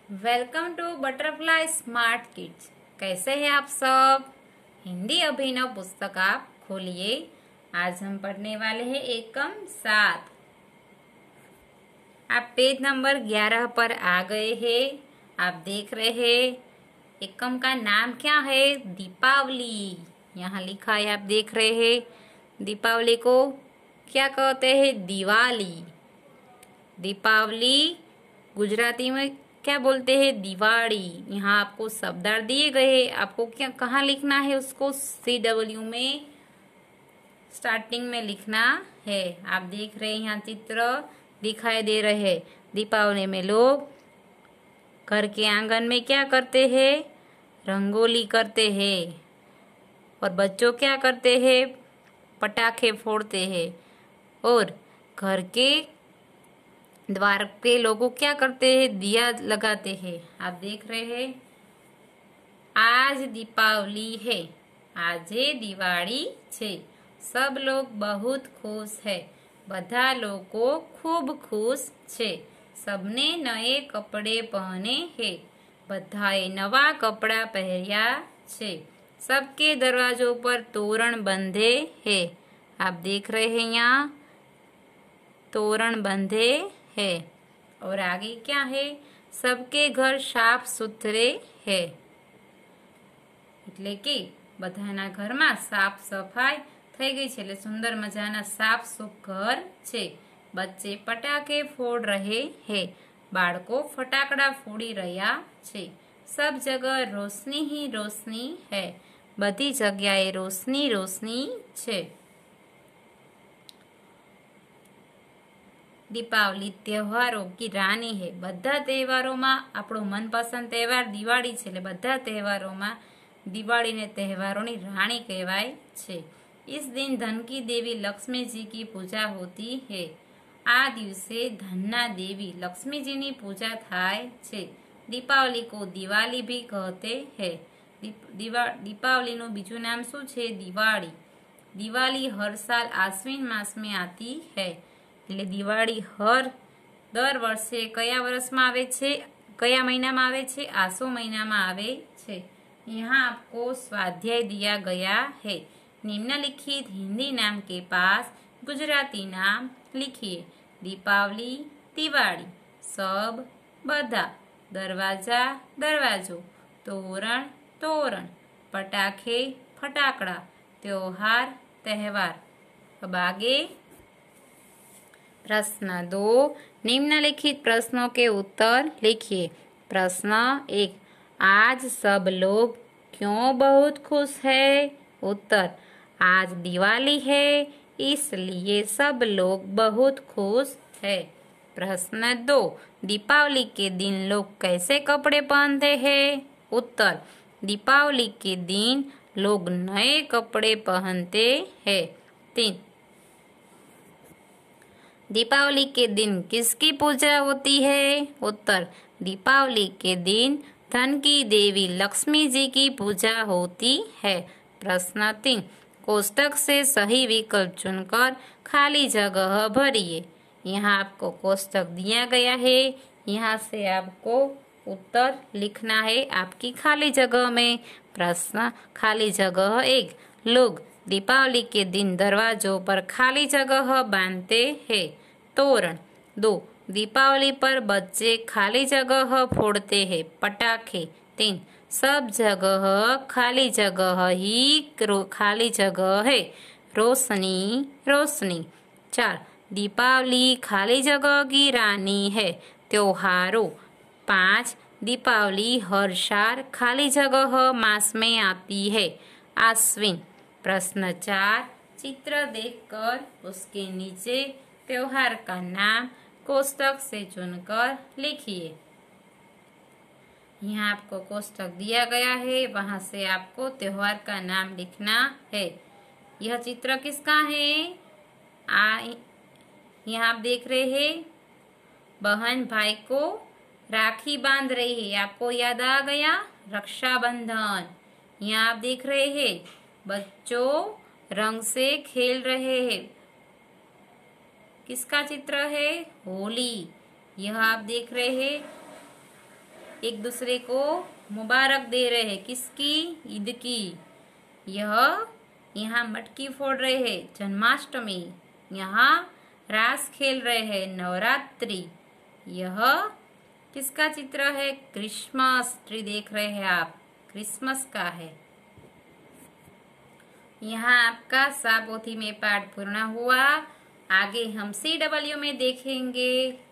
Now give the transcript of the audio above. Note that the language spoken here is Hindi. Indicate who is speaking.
Speaker 1: Welcome to Butterfly Smart Kids. कैसे हैं आप सब। हिंदी अभिनव पुस्तक आप खोलिए। आज हम पढ़ने वाले हैं एकम 7। आप पेज नंबर 11 पर आ गए हैं। आप देख रहे हैं एकम का नाम क्या है, दीपावली। यहाँ लिखा है, आप देख रहे हैं। दीपावली को क्या कहते हैं, दिवाली। दीपावली गुजराती में क्या बोलते हैं, दिवाड़ी। यहाँ आपको शब्दार्थ दिए गए हैं, आपको क्या कहाँ लिखना है, उसको CW में स्टार्टिंग में लिखना है। आप देख रहे हैं यहाँ चित्र दिखाई दे रहे हैं। दीपावली में लोग घर के आंगन में क्या करते हैं, रंगोली करते हैं। और बच्चों क्या करते हैं, पटाखे फोड़ते हैं। और घर के द्वार पे लोगों क्या करते हैं, दिया लगाते हैं। आप देख रहे हैं आज दीपावली है, आज दिवाળી છે। सब लोग बहुत खुश है, બધા લોકો खूब खुश છે। सबने नए कपड़े पहने हैं, બધાએ नवा कपड़ा पहरिया છે। सबके दरवाजों पर तोरण बंधे हैं। आप देख रहे हैं यहाँ तोरण बंधे है। और आगे क्या है, सबके घर साफ सुथरे है। એટલે કે બધાના ઘરમાં સાફ સફાઈ થઈ ગઈ છે, એટલે સુંદર મજાના સાફ સુફ ઘર છે। બચ્ચે પટાકે ફોડ રહે હે, બાળકો ફટાકડા ફોડી રહ્યા છે। सब जगह रोशनी ही रोशनी है, બધી જગ્યાએ રોશની રોશની છે। दीपावली त्योहारों की रानी है। બધા તહેવારોમાં આપણો મનપસંદ તહેવાર દિવાળી છે, એટલે બધા તહેવારોમાં દિવાળીને તહેવારોની રાણી કહેવાય છે। इस दिन धन की देवी लक्ष्मी जी की पूजा होती है। આ દિવસે ધનના દેવી લક્ષ્મીજીની પૂજા થાય છે। दीपावली को दिवाली भी कहते हैं। दीपावलीનું બીજું નામ શું છે, દિવાળી। दिवाली हर साल आश्विन मास में आती है। એટલે દિવાળી દર વર્ષે કયા વર્ષમાં આવે છે, કયા મહિનામાં આવે છે, આસો મહિનામાં આવે છે। यहाँ आपको स्वाध्याय दिया गया है। निम्नलिखित हिंदी नाम के पास गुजराती नाम लिखिए। दीपावली दिवाળી, सब બધા, दरवाजा दरवाजो, तोरण तोरण, पटाखे फटाकड़ा, त्योहार तहेवार। अब आगे प्रश्न 2, निम्नलिखित प्रश्नों के उत्तर लिखिए। प्रश्न 1, आज सब लोग क्यों बहुत खुश है। उत्तर, आज दिवाली है इसलिए सब लोग बहुत खुश है। प्रश्न 2, दीपावली के दिन लोग कैसे कपड़े पहनते हैं। उत्तर, दीपावली के दिन लोग नए कपड़े पहनते हैं। 3, दीपावली के दिन किसकी पूजा होती है। उत्तर, दीपावली के दिन धन की देवी लक्ष्मी जी की पूजा होती है। प्रश्न 3, कोष्टक से सही विकल्प चुनकर खाली जगह भरिए। यहाँ आपको कोष्टक दिया गया है, यहाँ से आपको उत्तर लिखना है आपकी खाली जगह में। प्रश्न खाली जगह 1, लोग दीपावली के दिन दरवाजों पर खाली जगह बांधते हैं। तोरण 2, दीपावली पर बच्चे खाली जगह फोड़ते हैं पटाखे। 3, सब जगह खाली जगह ही खाली जगह है, रोशनी रोशनी। 4, दीपावली खाली जगह की रानी है, त्योहारों। 5, दीपावली हर साल खाली जगह मास में आती है, आश्विन। प्रश्न 4, चित्र देखकर उसके नीचे त्योहार का नाम कोष्टक से चुनकर लिखिए। यहाँ आपको कोष्टक दिया गया है, वहां से आपको त्योहार का नाम लिखना है। यह चित्र किसका है, यहाँ आप देख रहे हैं बहन भाई को राखी बांध रही है। आपको याद आ गया रक्षाबंधन। यहाँ आप देख रहे हैं बच्चों रंग से खेल रहे हैं। किसका चित्र है, होली। यह आप देख रहे हैं एक दूसरे को मुबारक दे रहे हैं। किसकी? ईद की। यह यहाँ मटकी फोड़ रहे हैं, जन्माष्टमी। यहाँ रास खेल रहे हैं, नवरात्रि। यह किसका चित्र है? क्रिसमस ट्री देख रहे हैं आप, क्रिसमस का है। यहाँ आपका सा पोथी में पाठ पूर्ण हुआ। आगे हम CW में देखेंगे।